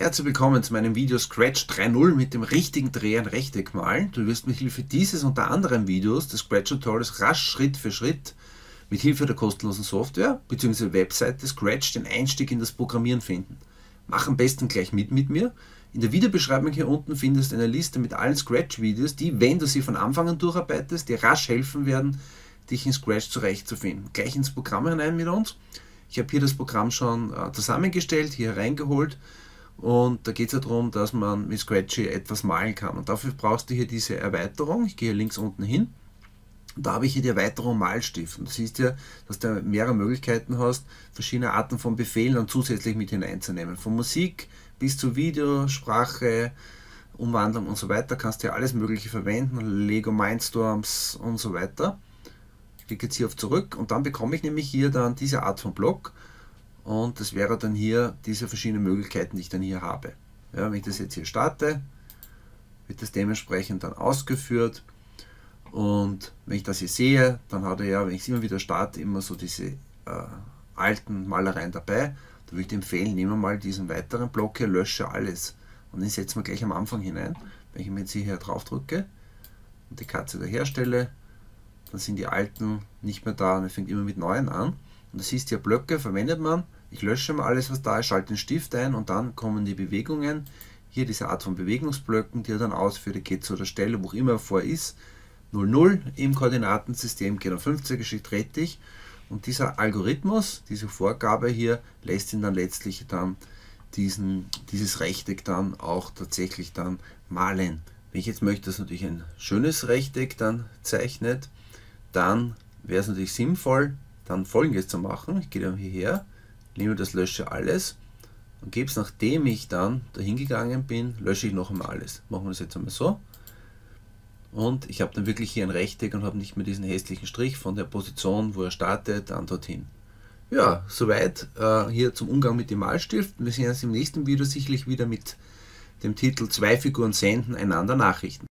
Herzlich willkommen zu meinem Video Scratch 3.0 mit dem richtigen Dreh ein Rechteck malen. Du wirst mit Hilfe dieses und der anderen Videos des Scratch Tutorials rasch Schritt für Schritt mit Hilfe der kostenlosen Software bzw. Webseite Scratch den Einstieg in das Programmieren finden. Mach am besten gleich mit mir. In der Videobeschreibung hier unten findest du eine Liste mit allen Scratch-Videos, die, wenn du sie von Anfang an durcharbeitest, dir rasch helfen werden, dich in Scratch zurechtzufinden. Gleich ins Programm hinein mit uns. Ich habe hier das Programm schon zusammengestellt, hier reingeholt. Und da geht es ja darum, dass man mit Scratchy etwas malen kann. Und dafür brauchst du hier diese Erweiterung. Ich gehe hier links unten hin. Und da habe ich hier die Erweiterung Malstift. Und du siehst ja, dass du mehrere Möglichkeiten hast, verschiedene Arten von Befehlen und zusätzlich mit hineinzunehmen. Von Musik bis zu Video, Sprache, Umwandlung und so weiter kannst du ja alles Mögliche verwenden. Lego Mindstorms und so weiter. Ich klicke jetzt hier auf Zurück und dann bekomme ich nämlich hier dann diese Art von Block. Und das wäre dann hier diese verschiedenen Möglichkeiten, die ich dann hier habe. Ja, wenn ich das jetzt hier starte, wird das dementsprechend dann ausgeführt. Und wenn ich das hier sehe, dann hat er ja, wenn ich es immer wieder starte, immer so diese alten Malereien dabei. Da würde ich dir empfehlen, nehmen wir mal diesen weiteren Block hier, lösche alles. Und den setzen wir gleich am Anfang hinein. Wenn ich mir jetzt hier drauf drücke und die Katze da herstelle, dann sind die alten nicht mehr da und er fängt immer mit neuen an. Und das siehst du ja, Blöcke verwendet man. Ich lösche mal alles, was da ist, schalte den Stift ein und dann kommen die Bewegungen. Hier diese Art von Bewegungsblöcken, die er dann ausführt. Er geht zu der Stelle, wo immer er vor ist. 0, 0 im Koordinatensystem, geht um 50er Schritt richtig. Und dieser Algorithmus, diese Vorgabe hier, lässt ihn dann letztlich dann dieses Rechteck dann auch tatsächlich dann malen. Wenn ich jetzt möchte, dass natürlich ein schönes Rechteck dann zeichnet, dann wäre es natürlich sinnvoll, dann Folgendes zu machen. Ich gehe dann hierher, nehme das Lösche alles und gebe es, nachdem ich dann dahin gegangen bin, lösche ich noch einmal alles. Machen wir das jetzt einmal so. Und ich habe dann wirklich hier ein Rechteck und habe nicht mehr diesen hässlichen Strich von der Position, wo er startet, dann dorthin. Ja, soweit hier zum Umgang mit dem Malstift. Wir sehen uns im nächsten Video sicherlich wieder mit dem Titel 2 Figuren senden, einander Nachrichten.